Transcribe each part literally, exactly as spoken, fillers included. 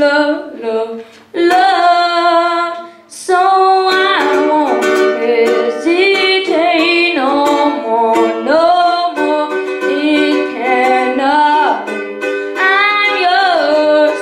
love, love, love. So I won't hesitate no more, no more. It cannot be. I'm yours.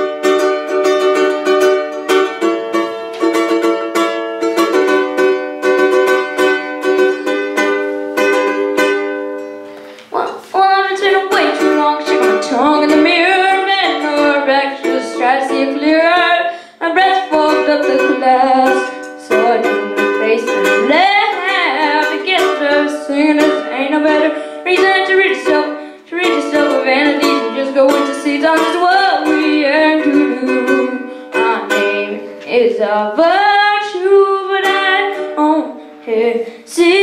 Well, well, I've been sitting way too long, shaking my tongue in the mirror, bending over back, just try to see it clearer. My breath fogged up the glass, so I didn't face and laugh. It gets better, singing this ain't no better reason to rid yourself, to rid yourself of vanities and just go with the seeds. On this what we yearn to do. My name is a virtue, but I don't hesitate.